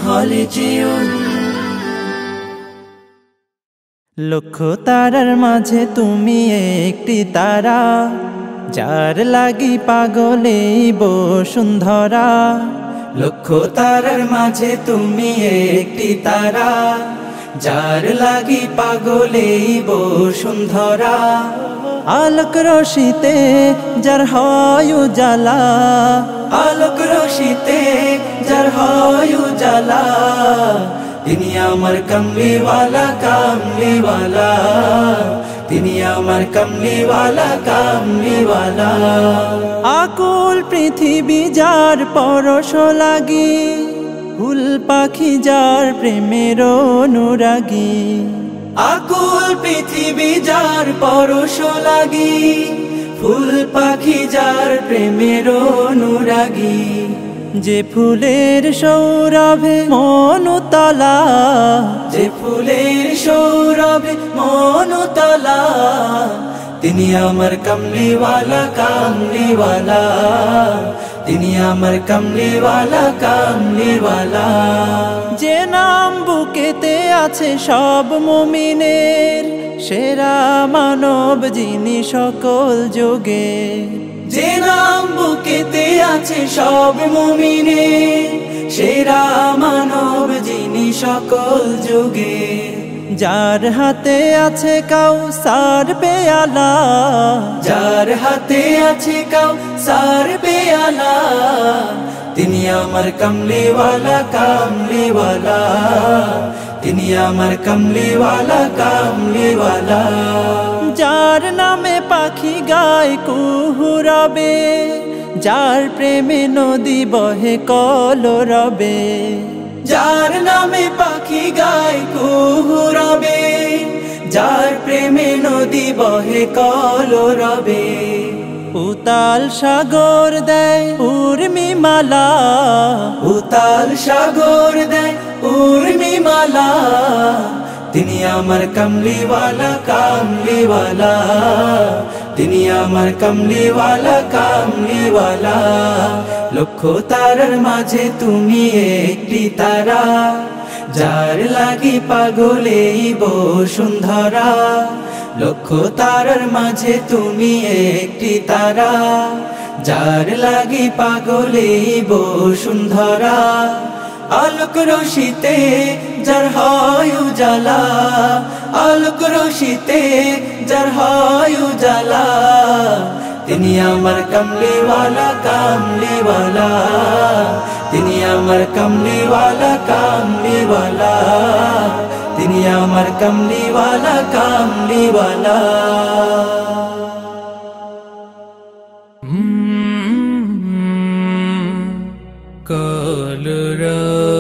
হলে যেও। লক্ষ তারার মাঝে তুমি একটি তারা, যার লাগি পাগলে বসুন্ধরা। লক্ষ তারার মাঝে তুমি একটি তারা, যার লাগি পাগলে বসুন্ধরা। আলোক রশিতে যার হয় উজালা, আলোক রশিতে যার হয় উজালা। তিনি আমার কমলিওয়ালা কমলিওয়ালা, তিনি আমার কমলিওয়ালা কমলিওয়ালা। আকুল পৃথিবী যার পরশ লাগি, ফুল পাখি যার প্রেমের অনুরাগী। আকুল পৃথিবী যার পরশ লাগি, ফুল পাখি যার প্রেমের অনুরাগী। যে ফুলের সৌরভে মন উতলা, যে ফুলের সৌরভে মন উতলা। তিনি আমার কমলিওয়ালা কমলিওয়ালা, তিনি আমার কমলিওয়ালা কমলিওয়ালা। যে নাম বুকেতে আছে সব মুমিনের, সেরা মানব যিনি সকল যুগে। যে নাম বুকেতে আছে সব মুমিনের, সেরা মানব যিনি সকল যুগে। যার হাতে আছে কাউসার পেয়ালা, যার হাতে আছে কাউসার পেয়ালা। তিনি আমার কমলিওয়ালা কমলিওয়ালা, তিনি আমার কমলিওয়ালা কমলিওয়ালা। যার নামে পাখি গায় কুহুরবে, যার প্রেমে নদী বহে কলরবে। যার নামে পাখি গায় কুহুরবে, যার প্রেমে নদী বহে কলরবে। উতাল সাগর দেয় উর্মিমালা, উতাল সাগর দেয় উর্মিমালা। তিনি আমার কমলিওয়ালা কমলিওয়ালা, তিনি আমার কমলিওয়ালা কমলিওয়ালা। লক্ষ তারার মাঝে তুমি একটি তারা, যার লাগি পাগলে বসুন্ধরা। লক্ষ তারার মাঝে তুমি একটি তারা, যার লাগি পাগলে বসুন্ধরা। আলোক রশিতে যার হয় উজালা, আলোক রশিতে যার হয় উজালা। তিনি আমার কমলিওয়ালা কমলিওয়ালা, তিনি আমার কমলিওয়ালা কমলিওয়ালা, তিনি আমার কমলিওয়ালা কমলিওয়ালা। কলরা